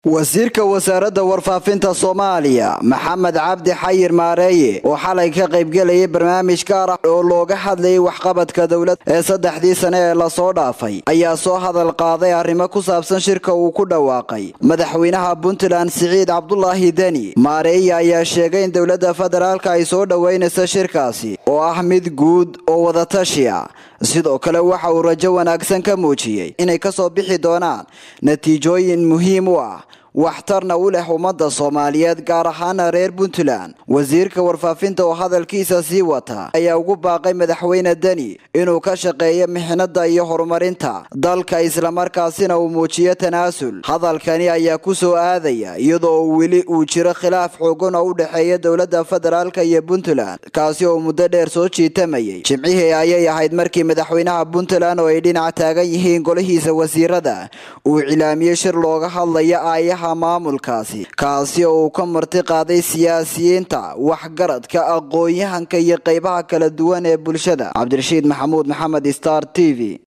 wasiirka wasaaradda warfaafinta Soomaaliya Maxamed Cabdi Xayir Maareeye oo xalay ka qayb galay barnaamij gaar ah oo looga hadlayay waxqabadka dawladda ee 3 sano ee la soo dhaafay ayaa soo hadal qaaday arrimo ku saabsan shirka uu ku dhawaaqay madaxweynaha Puntland Siciid Cabdullaahi Deni. Maareeye ayaa sheegay in dawladda federaalka ay soo dhaweynayso shirkaasi oo ah mid guud oo wada tashi ah, sidoo kale waxa uu rajo wanaagsan ka muujiyay inay ka soo bixi doonaan natiijooyin muhiim u ah waxtarna u leh ummadda Soomaaliyeed gaar ahaan reer Puntland. Wasiirka warfaafinta oo hadalkiisa sii wata ayaa ugu baaqay madaxweyne Deni inuu ka shaqeeyo mixnada iyo horumarinta dalka isla markaasina uu muujiyo tanaasul. Hadalkani ayaa ku soo aadaya iyadoo weli uu jiro khilaaf xooggan oo u dhaxeeya dawladda federaalka iyo Puntland kaasi oo muddo dheer soo jiitamayay. Jimcihii ayay ahayd markii madaxweynaha Puntland oo ay dhinac taagan yihiin golahiisa wasiirada uu cilaamiyay shir looga hadlayo aayaha maamulkaasi kaasi oo uu ka marti qaaday siyaasiyiinta waxgaradka aqoon-yahanka iyo qaybaha kala duwan ee bulshada. Cabdirashiid Maxamuud Maxamed, Star TV.